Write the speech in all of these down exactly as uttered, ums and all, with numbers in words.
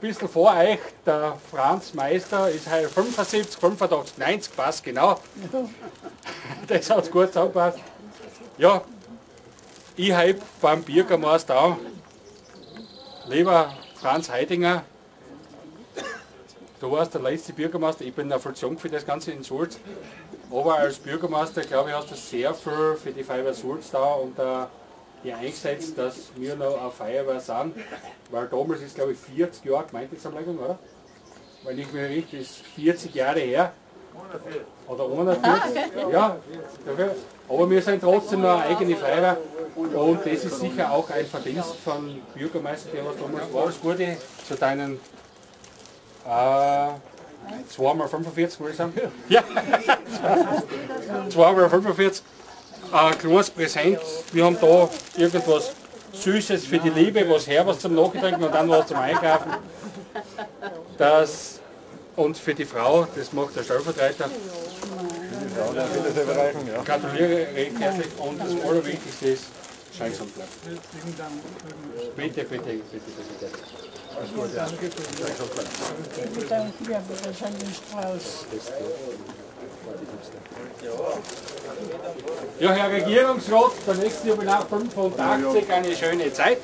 bisschen vor euch, der Franz Meister ist heute fünfundsiebzig, fünfundachtzig, neunzig, passt genau. Das hat gut zusammengepasst. Ja, ich habe beim Bürgermeister an. Lieber Franz Heidinger, du warst der letzte Bürgermeister, ich bin ein Vollzug für das Ganze in Sulz. Aber als Bürgermeister, glaube ich, hast du sehr viel für die Feuerwehr Sulz da und uh, die eingesetzt, dass wir noch eine Feuerwehr sind. Weil damals ist, glaube ich, vierzig Jahre Gemeindezusammenlegung, oder? Weil ich mir richtig, ist vierzig Jahre her. Oder einundvierzig. Ja, dafür. Aber wir sind trotzdem noch eine eigene Feuerwehr. Und das ist sicher auch ein Verdienst von Bürgermeister, der was damals war. Das wurde zu deinen äh, zwei mal fünfundvierzig, würde ich sagen. Ja, zwei mal fünfundvierzig. Ein kleines Präsent. Wir haben da irgendwas Süßes für die Liebe, was Herbers zum Nachtrinken und dann was zum Einkaufen. Das, und für die Frau, das macht der Stellvertreter. Gratuliere recht herzlich und das Allerwichtigste ist, scheinsam bleiben. Bitte, bitte, bitte, bitte. Alles Gute. Danke. Ich danke dir für den Strauß. Ja, Herr Regierungsrat, der nächste Jubiläum fünfundachtzig, eine schöne Zeit.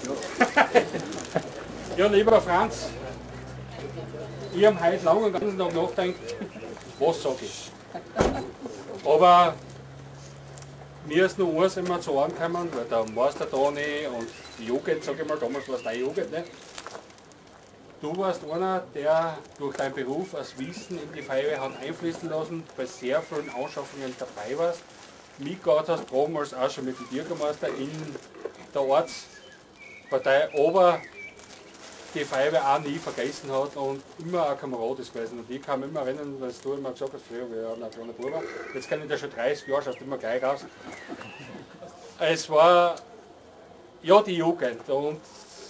Ja, lieber Franz, ich habe heute lange und ganzen Tag nachgedacht, was sage ich. Aber mir ist noch eins immer zu Ohren gekommen, weil der Meister da nicht und die Jugend, sage ich mal, damals war es deine Jugend nicht. Du warst einer, der durch deinen Beruf als Wissen in die Feuerwehr hat einfließen lassen, bei sehr vielen Anschaffungen dabei warst, mitgearbeitet hast, damals auch schon mit dem Bürgermeister in der Ortspartei, aber die Feuerwehr auch nie vergessen hat und immer ein Kamerad ist gewesen. Und ich kann mich immer erinnern, weil du immer gesagt hast, früher, wir hatten ein kleiner Bruder, jetzt kenne ich das schon dreißig Jahre, schaust immer gleich raus. Es war ja die Jugend und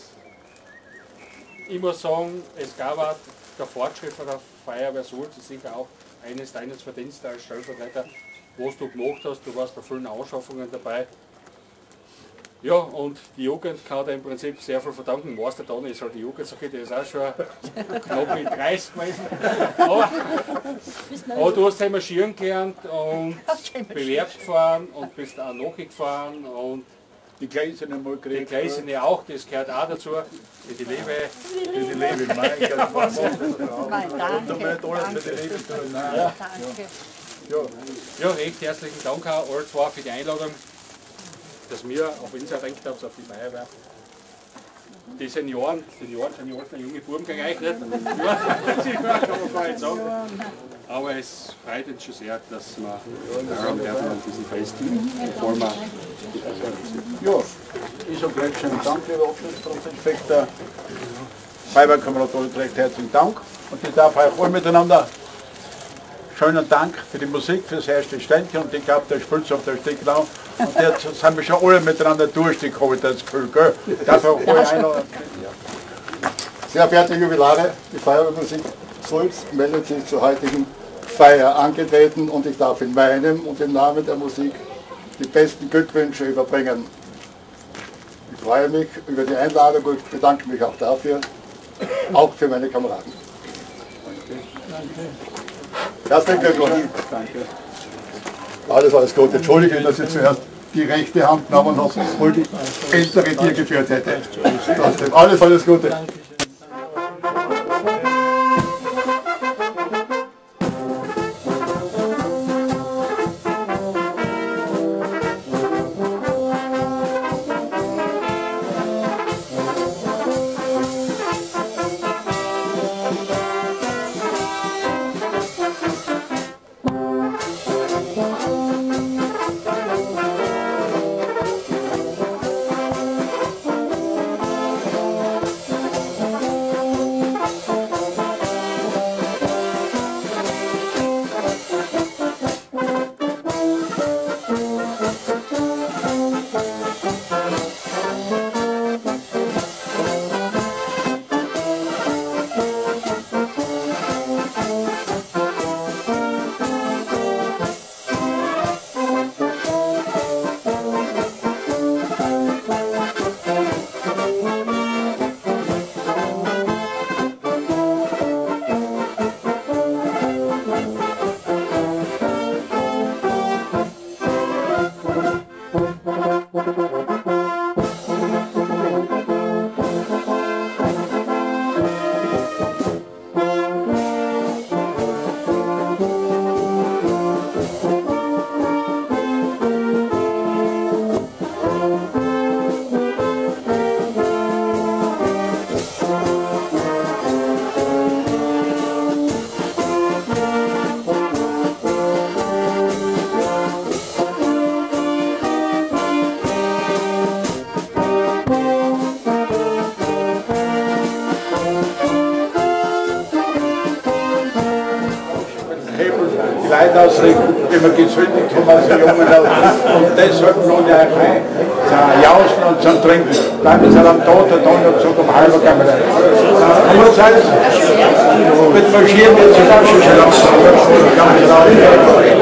ich muss sagen, es gab auch der Fortschritt von der Feuerwehr Sulz, ist sicher auch eines deines Verdienste als Stellvertreter, was du gemacht hast, du warst bei vielen Anschaffungen dabei. Ja, und die Jugend kann dir im Prinzip sehr viel verdanken. Meister da nicht, ist halt die Jugendsache, die ist auch schon knapp mit dreißig gewesen. Aber, aber du hast einmal marschieren gelernt und Bewerb gefahren und bist auch nachgefahren und die Gleisene mal die Gleisene auch, das gehört auch dazu. Für die Liebe. Für die Liebe, mein Gott. Nein, danke. Und damit alles für die Liebe tun. Ja. Danke. Ja. Ja, recht herzlichen Dank auch alle zwei für die Einladung, dass wir auf uns auch gedacht haben, auf die Feuerwehr. Die Senioren, Senioren sind ja alle junge Buben gegen euch, nicht? Ja, kann man gar nicht sagen. Aber es freut uns schon sehr, dass wir daran werden an diesem Fest, bevor wir Ja, ich sage recht schönen Dank, lieber Abschlussprozinspektor. Feuerwehrkamerad recht herzlichen Dank. Und ich darf euch alle miteinander schönen Dank für die Musik, für das erste Ständchen. Und ich glaube, der spielt auf der Sticklau. Und jetzt sind wir schon alle miteinander durchgekommen, das ist cool, gell? Darf ich auch alle einladen? Sehr verehrte Jubilare, die Feuerwehrmusik Sulz meldet sich zur heutigen Feier angetreten und ich darf in meinem und im Namen der Musik die besten Glückwünsche überbringen. Ich freue mich über die Einladung und bedanke mich auch dafür, auch für meine Kameraden. Herzlichen Glückwunsch. Danke. Alles, alles Gute. Entschuldige, dass ich zuerst die rechte Hand genommen habe, obwohl die ältere dir geführt hätte. Trotzdem, alles, alles Gute. Leute ausrichten, die wir gezündigt haben als Jungen. Und deshalb lohnt ihr euch ein, zum Jausen und zum Trinken. Bleiben Sie am Tod, der Donnerzug um halber Kamera. Und jetzt heißt, mit Marschieren wird es ganz schön langsam.